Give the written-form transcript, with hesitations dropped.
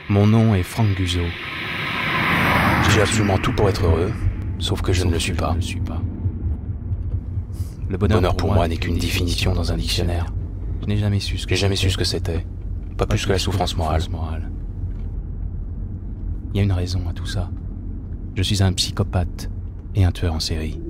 Mon nom est Franck Guzzo. J'ai absolument tout pour être heureux, sauf que je ne le suis pas. Le bonheur pour moi n'est qu'une définition dans un dictionnaire. Je n'ai jamais su ce que c'était, pas plus que la souffrance morale. Il y a une raison à tout ça. Je suis un psychopathe et un tueur en série.